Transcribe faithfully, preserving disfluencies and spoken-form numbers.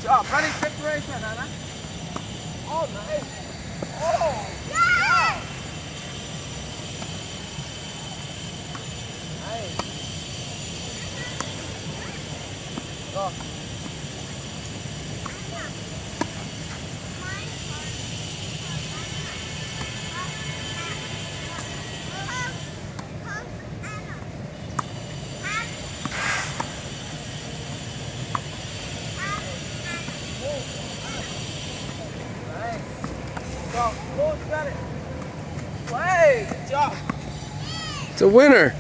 job. Running preparation, Hannah. Oh, nice. Oh, yeah. Nice. Go. Go, go, got it. Way, good job. It's a winner.